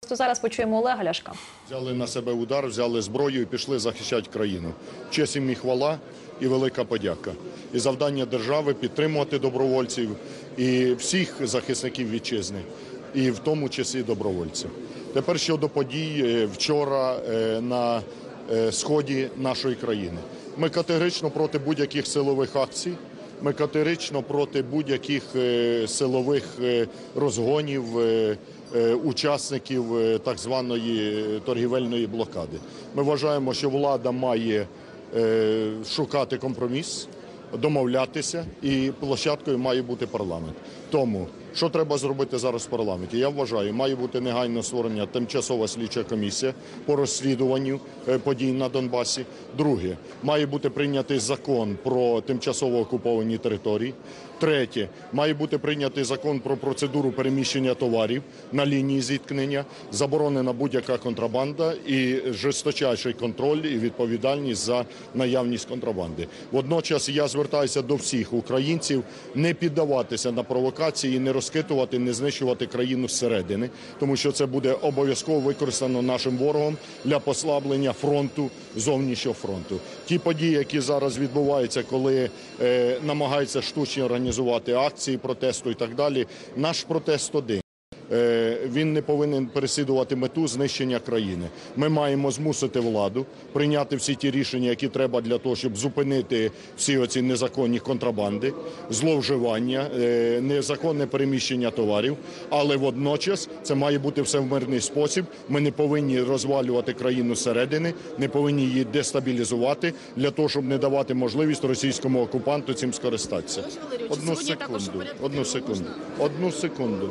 Просто зараз почуємо Олега Ляшка. Взяли на себе удар, взяли зброю і пішли захищати країну. Честь їм і хвала, і велика подяка. І завдання держави – підтримувати добровольців і всіх захисників вітчизни, і в тому числі добровольців. Тепер щодо подій вчора на сході нашої країни. Ми категорично проти будь-яких силових акцій, ми категорично проти будь-яких силових розгонів учасників так званої торгівельної блокади. Ми вважаємо, що влада має шукати компроміс, домовлятися, і площадкою має бути парламент. Тому, що треба зробити зараз в парламенті? Я вважаю, має бути негайно створення тимчасова слідча комісія по розслідуванню подій на Донбасі. Друге, має бути прийнятий закон про тимчасово окуповані території. Третє, має бути прийнятий закон про процедуру переміщення товарів на лінії зіткнення, заборонена будь-яка контрабанда і жорсточайший контроль і відповідальність за наявність контрабанди. Водночас я звертаюся до всіх українців не піддаватися на провокації і не розхитувати, не знищувати країну зсередини, тому що це буде обов'язково використано нашим ворогом для послаблення фронту, зовнішнього фронту. Ті події, які зараз відбуваються, коли намагаються штучно організувати акції протесту і так далі, наш протест один. Він не повинен переслідувати мету знищення країни. Ми маємо змусити владу прийняти всі ті рішення, які треба для того, щоб зупинити всі оці незаконні контрабанди, зловживання, незаконне переміщення товарів. Але водночас це має бути все в мирний спосіб. Ми не повинні розвалювати країну зсередини, не повинні її дестабілізувати для того, щоб не давати можливість російському окупанту цим скористатися. Одну секунду.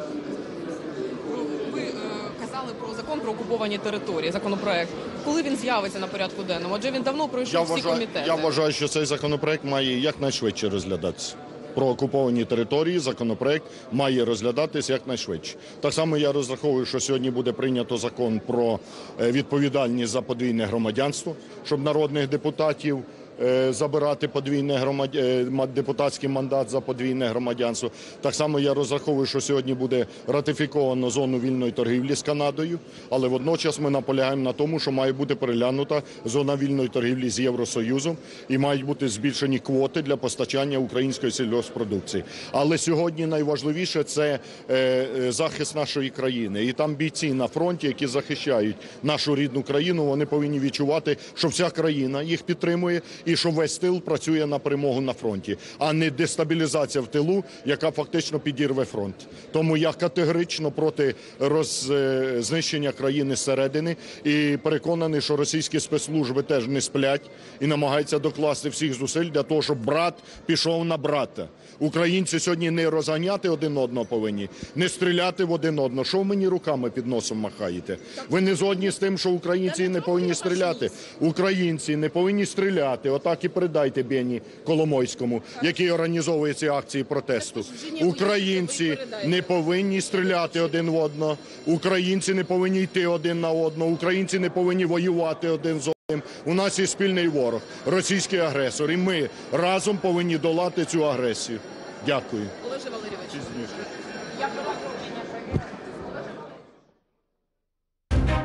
Про закон про окуповані території, законопроект. Коли він з'явиться на порядку денному? Адже він давно пройшов всі комітети. Я вважаю, що цей законопроект має якнайшвидше розглядатися. Про окуповані території законопроект має розглядатись якнайшвидше. Так само я розраховую, що сьогодні буде прийнято закон про відповідальність за подвійне громадянство, щоб народних депутатів забирати депутатський мандат за подвійне громадянство. Так само я розраховую, що сьогодні буде ратифіковано зону вільної торгівлі з Канадою, але водночас ми наполягаємо на тому, що має бути переглянута зона вільної торгівлі з Євросоюзом і мають бути збільшені квоти для постачання української сільгосппродукції. Але сьогодні найважливіше – це захист нашої країни. І там бійці на фронті, які захищають нашу рідну країну, вони повинні відчувати, що вся країна їх підтримує, і що весь тил працює на перемогу на фронті, а не дестабілізація в тилу, яка фактично підірве фронт. Тому я категорично проти знищення країни зсередини і переконаний, що російські спецслужби теж не сплять і намагаються докласти всіх зусиль для того, щоб брат пішов на брата. Українці сьогодні не розганяти один одного повинні, не стріляти в один одного. Що ви мені руками під носом махаєте? Ви не згодні з тим, що українці не повинні стріляти? Українці не повинні стріляти. Отак і передайте Бені Коломойському, який організовує ці акції протесту. Українці не повинні стріляти один в одного. Українці не повинні йти один на одного. Українці не повинні воювати один з одним. У нас є спільний ворог – російський агресор. І ми разом повинні долати цю агресію. Дякую. Олеже Валерійович.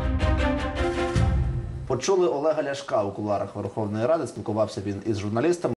Почули Олега Ляшка у кулуарах Верховної Ради, спілкувався він із журналістами.